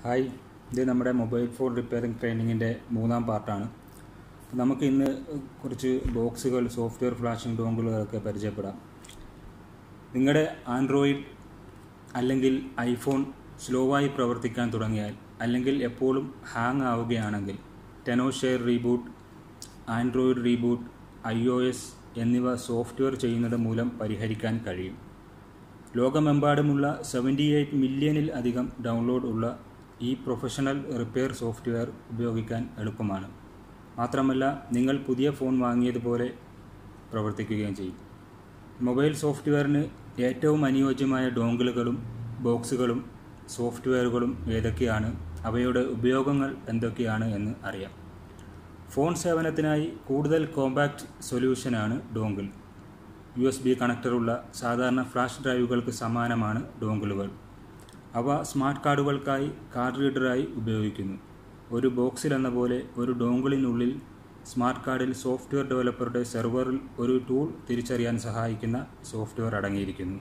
Hi, ഇത് നമ്മുടെ mobile phone repairing ട്രെയിനിങ്ങിൻ്റെ മൂന്നാം പാർട്ടാണ്. നമുക്ക് ഇന്ന് കുറച്ച് ബോക്സുകൾ, സോഫ്റ്റ്വെയർ ഫ്ലാഷിംഗ് ഡോങ്കിളുകളൊക്കെ പരിചയപ്പെടാം. നിങ്ങളുടെ ആൻഡ്രോയിഡ് അല്ലെങ്കിൽ ഐഫോൺ സ്ലോവായി പ്രവർത്തിക്കാൻ തുടങ്ങിയാൽ, അല്ലെങ്കിൽ എപ്പോഴും ഹാങ് ആവുകയാണെങ്കിൽ Tenorshare reboot, Android reboot, iOS എന്നിവ സോഫ്റ്റ്വെയർ ചെയ്യുന്നത് മൂലം പരിഹരിക്കാൻ കഴിയും. ലോകമെമ്പാടുമുള്ള 78 മില്യണിൽ അധികം ഡൗൺലോഡ് ഉള്ള ഈ പ്രൊഫഷണൽ റിപ്പയർ സോഫ്റ്റ്വെയർ ഉപയോഗിക്കാൻ എളുപ്പമാണ്. മാത്രമല്ല, നിങ്ങൾ പുതിയ ഫോൺ വാങ്ങിയതുപോലെ പ്രവർത്തിക്കുകയും ചെയ്യും. മൊബൈൽ സോഫ്റ്റ്വെയറിന് ഏറ്റവും അനുയോജ്യമായ ഡോങ്കിളുകളും ബോക്സുകളും സോഫ്റ്റ്വെയറുകളും ഏതൊക്കെയാണ്, അവയുടെ ഉപയോഗങ്ങൾ എന്തൊക്കെയാണ് എന്ന് അറിയാം. ഫോൺ സേവനത്തിനായി കൂടുതൽ കോമ്പാക്റ്റ് സൊല്യൂഷനാണ് ഡോങ്കിൾ. USB കണക്ടറുള്ള സാധാരണ ഫ്ലാഷ് ഡ്രൈവുകൾക്ക് സമാനമാണ് ഡോങ്കിളുകൾ. അവ സ്മാർട്ട് കാർഡുകൾക്കായി കാർഡ് റീഡറായി ഉപയോഗിക്കുന്നു. ഒരു ബോക്സിൽ എന്ന പോലെ ഒരു ഡോങ്കിളിനുള്ളിൽ സ്മാർട്ട് കാർഡിൽ സോഫ്റ്റ്വെയർ ഡെവലപ്പറുടെ സെർവറിൽ ഒരു ടൂൾ തിരിച്ചറിയാൻ സഹായിക്കുന്ന സോഫ്റ്റ്വെയർ അടങ്ങിയിരിക്കുന്നു.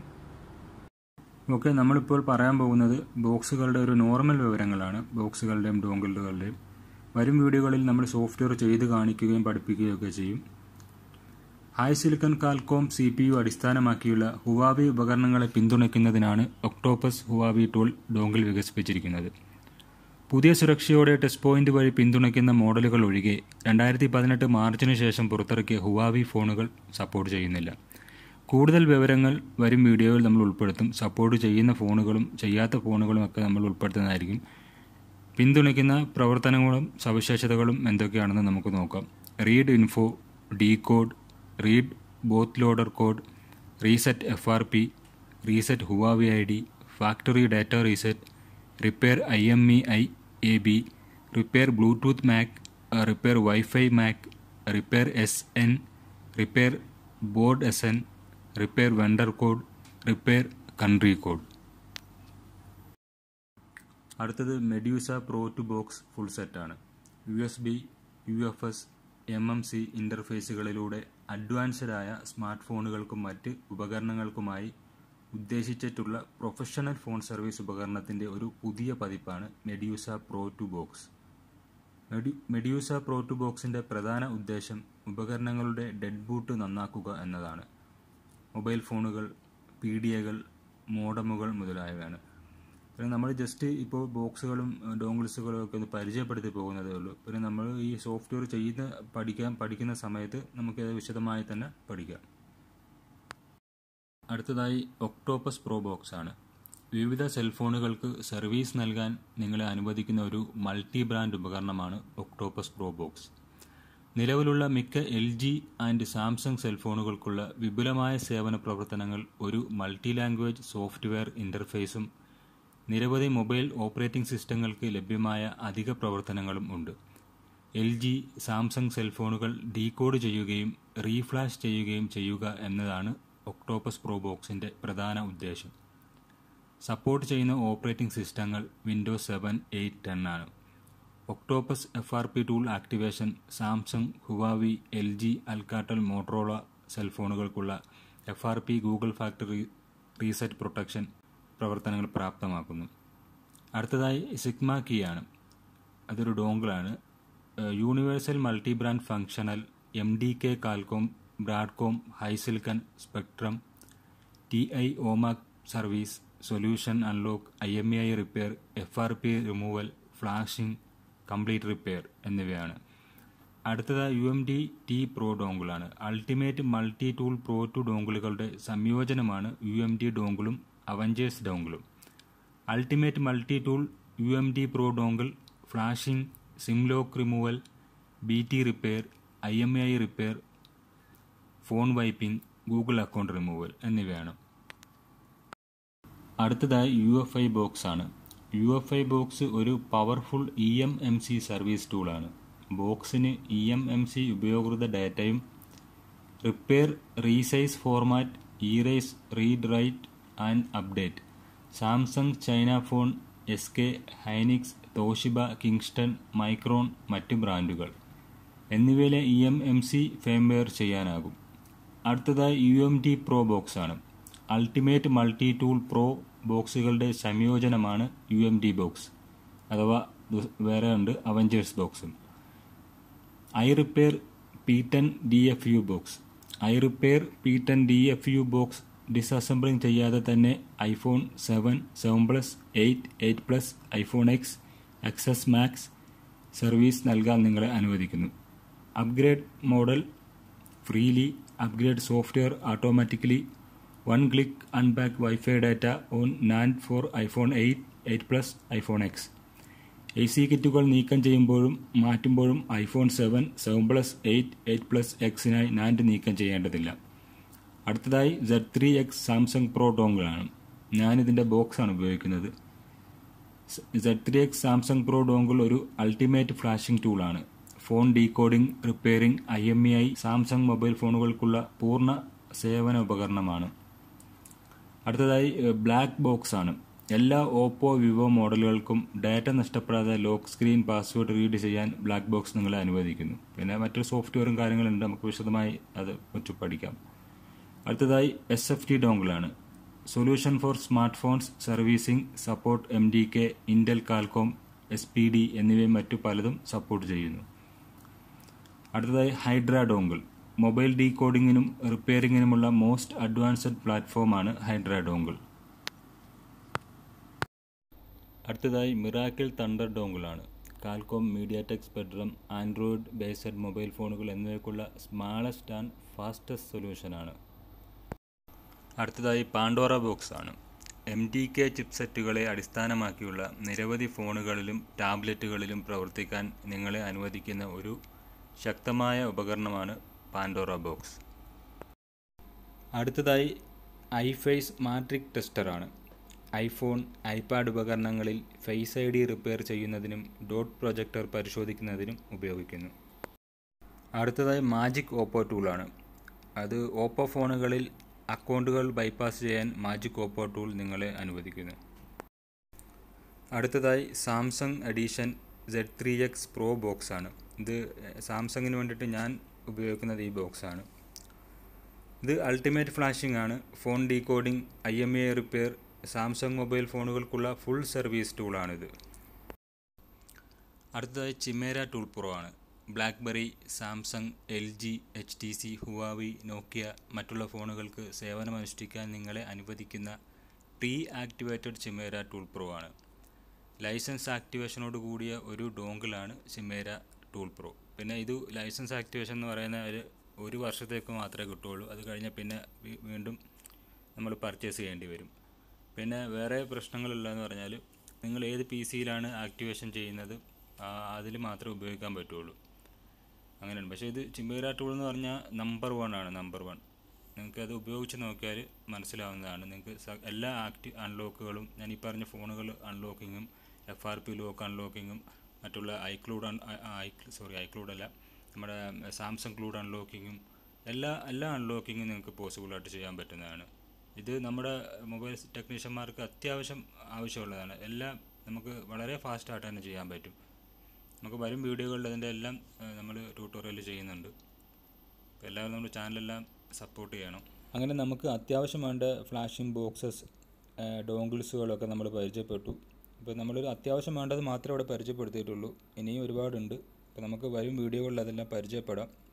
ഓക്കെ, നമ്മളിപ്പോൾ പറയാൻ പോകുന്നത് ബോക്സുകളുടെ ഒരു നോർമൽ വിവരങ്ങളാണ്, ബോക്സുകളുടെയും ഡോങ്കിളുകളുടെയും. വരും വീഡിയോകളിൽ നമ്മൾ സോഫ്റ്റ്വെയർ ചെയ്ത് കാണിക്കുകയും പഠിപ്പിക്കുകയും ഒക്കെ ചെയ്യും. ഹൈസിലിക്കൺ കാൽകോം CPU അടിസ്ഥാനമാക്കിയുള്ള ഹുവാവി ഉപകരണങ്ങളെ പിന്തുണയ്ക്കുന്നതിനാണ് ഒക്ടോപ്പസ് ഹുവാവി ടൂൾ ഡോങ്കിൾ വികസിപ്പിച്ചിരിക്കുന്നത്. പുതിയ സുരക്ഷയോടെ ടച്ച് പോയിന്റ് വഴി പിന്തുണയ്ക്കുന്ന മോഡലുകൾ ഒഴികെ 2018 മാർച്ചിന് ശേഷം പുറത്തിറക്കിയ ഹുവാവി ഫോണുകൾ സപ്പോർട്ട് ചെയ്യുന്നില്ല. കൂടുതൽ വിവരങ്ങൾ വരും വീഡിയോയിൽ നമ്മൾ ഉൾപ്പെടുത്തും. സപ്പോർട്ട് ചെയ്യുന്ന ഫോണുകളും ചെയ്യാത്ത ഫോണുകളും ഒക്കെ നമ്മൾ ഉൾപ്പെടുത്തുന്നതായിരിക്കും. പിന്തുണയ്ക്കുന്ന പ്രവർത്തനങ്ങളും സവിശേഷതകളും എന്തൊക്കെയാണെന്ന് നമുക്ക് നോക്കാം. Read info, decode, read both loader code, reset FRP, reset Huawei ID, factory data reset, repair IMEI AB, repair Bluetooth MAC, repair WiFi MAC, repair SN, repair board SN, repair vendor code, repair country code. അടുത്തത് Medusa pro two box full സെറ്റാണ്. USB, UFS, MMC ഇൻ്റർഫേസുകളിലൂടെ അഡ്വാൻസ്ഡായ smart ഫോണുകൾക്കും മറ്റ് ഉപകരണങ്ങൾക്കുമായി ഉദ്ദേശിച്ചിട്ടുള്ള professional phone service ഉപകരണത്തിൻ്റെ ഒരു പുതിയ പതിപ്പാണ് Medusa pro two box. Medusa pro to ബോക്സിൻ്റെ പ്രധാന ഉദ്ദേശം ഉപകരണങ്ങളുടെ ഡെഡ് ബൂട്ട് നന്നാക്കുക എന്നതാണ്. മൊബൈൽ ഫോണുകൾ, PDAകൾ, മോഡമുകൾ മുതലായവയാണ്. പിന്നെ നമ്മൾ ജസ്റ്റ് ഇപ്പോൾ ബോക്സുകളും ഡോങ്കിൾസുകളും ഒക്കെ ഒന്ന് പരിചയപ്പെടുത്തി പോകുന്നതേ ഉള്ളൂ. പിന്നെ നമ്മൾ ഈ സോഫ്റ്റ്വെയർ പഠിക്കുന്ന സമയത്ത് നമുക്കത് വിശദമായി തന്നെ പഠിക്കാം. അടുത്തതായി ഒക്ടോപ്പസ് പ്രോ ബോക്സ് ആണ്. വിവിധ സെൽഫോണുകൾക്ക് സർവീസ് നൽകാൻ നിങ്ങളെ അനുവദിക്കുന്ന ഒരു മൾട്ടി ബ്രാൻഡ് ഉപകരണമാണ് ഒക്ടോപ്പസ് പ്രോ ബോക്സ്. നിലവിലുള്ള മിക്ക LG ആൻഡ് സാംസങ് സെൽഫോണുകൾക്കുള്ള വിപുലമായ സേവന പ്രവർത്തനങ്ങൾ ഒരു മൾട്ടി ലാംഗ്വേജ് സോഫ്റ്റ്വെയർ ഇൻ്റർഫേസും നിരവധി മൊബൈൽ ഓപ്പറേറ്റിംഗ് സിസ്റ്റങ്ങൾക്ക് ലഭ്യമായ അധിക പ്രവർത്തനങ്ങളും ഉണ്ട്. LG, സാംസങ് സെൽഫോണുകൾ ഡീകോഡ് ചെയ്യുകയും റീഫ്ലാഷ് ചെയ്യുകയും ചെയ്യുക എന്നതാണ് ഒക്ടോപ്പസ് പ്രോ ബോക്സിൻ്റെ പ്രധാന ഉദ്ദേശം. സപ്പോർട്ട് ചെയ്യുന്ന ഓപ്പറേറ്റിംഗ് സിസ്റ്റങ്ങൾ വിൻഡോസ് 7, 8, 10 ആണ്. Octopus FRP tool activation Samsung, Huawei, LG, Alcatel, Motorola സെൽഫോണുകൾക്കുള്ള FRP Google factory reset protection പ്രവർത്തനങ്ങൾ പ്രാപ്തമാക്കുന്നു. അടുത്തതായി സിഗ്മ കീ ആണ്. അതൊരു ഡോങ്കിളാണ്. Universal multi brand functional MDK Qualcomm, Broadcom, HiSilicon, Spectrum, TI OMAC service, solution unlock, IMEI repair, FRP removal, flashing, complete repair എന്നിവയാണ്. അടുത്തതായി UMD-T pro ഡോങ്കിളാണ്. Ultimate multi tool pro two ഡോങ്കിളുകളുടെ സംയോജനമാണ് UMD ഡോങ്കിളും Avengers ഡോങ്കിളും. Ultimate multi tool UMD pro dongle flashing, sim lock removal, BT repair, IMEI repair, phone wiping, Google account removal എന്നിവയാണ്. അടുത്തതായി UFI box ആണ്. UFI ബോക്സ് ഒരു powerful eMMC service ടൂളാണ്. ബോക്സിന് eMMC ഉപയോകൃത ഡാറ്റയും repair, resize format, erase, read write and update, Samsung, China phone, SK, Hynix, Toshiba, Kingston, Micron, മറ്റ് ബ്രാൻഡുകൾ എന്നിവയിലെ eMMC ഫേംവെയർ ചെയ്യാനാകും. അടുത്തതായി UMD പ്രോ ബോക്സ് ആണ്. അൾട്ടിമേറ്റ് മൾട്ടി ടൂൾ പ്രോ ബോക്സുകളുടെ സംയോജനമാണ് UMD ബോക്സ്. അഥവാ വേറെ ഉണ്ട് അവഞ്ചേഴ്സ് ബോക്സും. I repair P10 DFU box. I repair P10 DFU box ഡിസസംബിളിംഗ് ചെയ്യാതെ തന്നെ iPhone 7, 7 Plus, 8, 8 Plus, iPhone X, XS Max service നൽകാൻ നിങ്ങളെ അനുവദിക്കുന്നു. Upgrade model freely, upgrade software automatically, 1 click unpack Wi-Fi data on NAND for iPhone 8, 8 Plus, iPhone X. AC കിറ്റുകൾ നീക്കം ചെയ്യുമ്പോഴും മാറ്റുമ്പോഴും iPhone 7, 7 Plus, 8, 8 Plus Xനായി NAND നീക്കം ചെയ്യേണ്ടതില്ല. അടുത്തതായി Z3X സാംസങ് പ്രോ ഡോങ്കിൾ ആണ്. ഞാനിതിൻ്റെ ബോക്സാണ് ഉപയോഗിക്കുന്നത്. Z3X സാംസങ് പ്രോ ഡോങ്കിൾ ഒരു അൾട്ടിമേറ്റ് ഫ്ലാഷിംഗ് ടൂളാണ്. Phone decoding, repairing, IMEI Samsung mobile ഫോണുകൾക്കുള്ള പൂർണ്ണ സേവന ഉപകരണമാണ്. അടുത്തതായി ബ്ലാക്ക് ബോക്സ് ആണ്. എല്ലാ ഓപ്പോ, വിവോ മോഡലുകൾക്കും ഡാറ്റ നഷ്ടപ്പെടാതെ ലോക്ക് സ്ക്രീൻ പാസ്വേഡ് റീഡ് ചെയ്യാൻ ബ്ലാക്ക് ബോക്സ് നിങ്ങളെ അനുവദിക്കുന്നു. പിന്നെ മറ്റൊരു സോഫ്റ്റ്വെയറും കാര്യങ്ങളുണ്ട്, നമുക്ക് വിശദമായി അത് കുറച്ച് പഠിക്കാം. അടുത്തതായി SFT ഡോങ്കിളാണ്. Solution for smart phones servicing support MDK, Intel, Qualcomm, SPD എന്നിവയും മറ്റു പലതും സപ്പോർട്ട് ചെയ്യുന്നു. അടുത്തതായി ഹൈഡ്ര ഡോങ്കിൾ. മൊബൈൽ ഡീകോഡിങ്ങിനും റിപ്പയറിങ്ങിനുമുള്ള മോസ്റ്റ് അഡ്വാൻസ്ഡ് പ്ലാറ്റ്ഫോമാണ് ഹൈഡ്ര ഡോങ്കിൾ. അടുത്തതായി മിറാക്കിൾ തണ്ടർ ഡോങ്കിളാണ്. Qualcomm, MediaTek Spectrum, Android based mobile phones എന്നിവയ്ക്കുള്ള സ്മാളസ്റ്റ് ആൻഡ് ഫാസ്റ്റസ്റ്റ് സൊല്യൂഷനാണ്. അടുത്തതായി പാൻഡോറ ബോക്സ് ആണ്. MDK ചിപ്സെറ്റുകളെ അടിസ്ഥാനമാക്കിയുള്ള നിരവധി ഫോണുകളിലും ടാബ്ലറ്റുകളിലും പ്രവർത്തിക്കാൻ നിങ്ങളെ അനുവദിക്കുന്ന ഒരു ശക്തമായ ഉപകരണമാണ് പാൻഡോറ ബോക്സ്. അടുത്തതായി iFace മാട്രിക് ടെസ്റ്ററാണ്. ഐഫോൺ, ഐപാഡ് ഉപകരണങ്ങളിൽ ഫേസ് ID റിപ്പയർ ചെയ്യുന്നതിനും ഡോട്ട് പ്രൊജക്ടർ പരിശോധിക്കുന്നതിനും ഉപയോഗിക്കുന്നു. അടുത്തതായി മാജിക് ഓപ്പോ ടൂളാണ്. അത് ഓപ്പോ ഫോണുകളിൽ അക്കൗണ്ടുകൾ ബൈപ്പാസ് ചെയ്യാൻ മാജിക് ഓപ്പോ ടൂൾ നിങ്ങളെ അനുവദിക്കുന്നു. അടുത്തതായി സാംസങ് എഡിഷൻ Z3X പ്രോ ബോക്സാണ്. ഇത് സാംസങ്ങിന് വേണ്ടിയിട്ട് ഞാൻ ഉപയോഗിക്കുന്നത് ഈ ബോക്സാണ്. ഇത് അൾട്ടിമേറ്റ് ഫ്ലാഷിംഗ് ആണ്. Phone decoding, IMEI repair, Samsung mobile ഫോണുകൾക്കുള്ള ഫുൾ സർവീസ് ടൂളാണിത്. അടുത്തതായി ചിമേര ടൂൾ പ്രോ ആണ്. BlackBerry, Samsung, LG, HTC, Huawei, Nokia മറ്റുള്ള ഫോണുകൾക്ക് സേവനമനുഷ്ഠിക്കാൻ നിങ്ങളെ അനുവദിക്കുന്ന pre activated Chimera tool pro ആണ്. ലൈസൻസ് ആക്ടിവേഷനോട് കൂടിയ ഒരു ഡോങ്കിളാണ് ചിമേര ടൂൾ പ്രോ. പിന്നെ ഇത് ലൈസൻസ് ആക്ടിവേഷൻ എന്ന് പറയുന്ന ഒരു വർഷത്തേക്ക് മാത്രമേ കിട്ടുകയുള്ളൂ. അത് കഴിഞ്ഞാൽ പിന്നെ വീണ്ടും നമ്മൾ പർച്ചേസ് ചെയ്യേണ്ടി വരും. പിന്നെ വേറെ പ്രശ്നങ്ങളില്ലെന്ന് പറഞ്ഞാൽ നിങ്ങൾ ഏത് PC-യിലാണ് ആക്ടിവേഷൻ ചെയ്യുന്നത് അതിൽ മാത്രമേ ഉപയോഗിക്കാൻ പറ്റുള്ളൂ. അങ്ങനെയാണ്. പക്ഷേ ഇത് ചിമേര ടൂൾ എന്ന് പറഞ്ഞാൽ നമ്പർ 1 ആണ്. നമ്പർ 1 നിങ്ങൾക്ക് അത് ഉപയോഗിച്ച് നോക്കിയാൽ മനസ്സിലാവുന്നതാണ്. നിങ്ങൾക്ക് എല്ലാ അൺലോക്കുകളും ഞാൻ ഈ പറഞ്ഞ ഫോണുകൾ അൺലോക്കിങ്ങും FRP ലോക്ക് അൺലോക്കിങ്ങും മറ്റുള്ള ഐക്ലൂഡ് അല്ല, നമ്മുടെ സാംസങ് ക്ലൂഡ് അൺലോക്കിങ്ങും എല്ലാ അൺലോക്കിങ്ങും നിങ്ങൾക്ക് പോസിബിളായിട്ട് ചെയ്യാൻ പറ്റുന്നതാണ്. ഇത് നമ്മുടെ മൊബൈൽ ടെക്നീഷ്യന്മാർക്ക് അത്യാവശ്യം ആവശ്യമുള്ളതാണ്. എല്ലാം നമുക്ക് വളരെ ഫാസ്റ്റായിട്ട് തന്നെ ചെയ്യാൻ പറ്റും. നമുക്ക് വരും വീഡിയോകളിൽ അതിൻ്റെ എല്ലാം നമ്മൾ ട്യൂട്ടോറിയൽ ചെയ്യുന്നുണ്ട്. അപ്പോൾ എല്ലാവരും നമ്മുടെ ചാനലെല്ലാം സപ്പോർട്ട് ചെയ്യണം. അങ്ങനെ നമുക്ക് അത്യാവശ്യം വേണ്ട ഫ്ലാഷിംഗ് ബോക്സസ്, ഡോങ്കിൾസുകളൊക്കെ നമ്മൾ പരിചയപ്പെട്ടു. ഇപ്പോൾ നമ്മളൊരു അത്യാവശ്യം വേണ്ടത് മാത്രമേ ഇവിടെ പരിചയപ്പെടുത്തിയിട്ടുള്ളൂ. ഇനിയും ഒരുപാടുണ്ട്. അപ്പോൾ നമുക്ക് വരും വീഡിയോകളിൽ അതെല്ലാം പരിചയപ്പെടാം.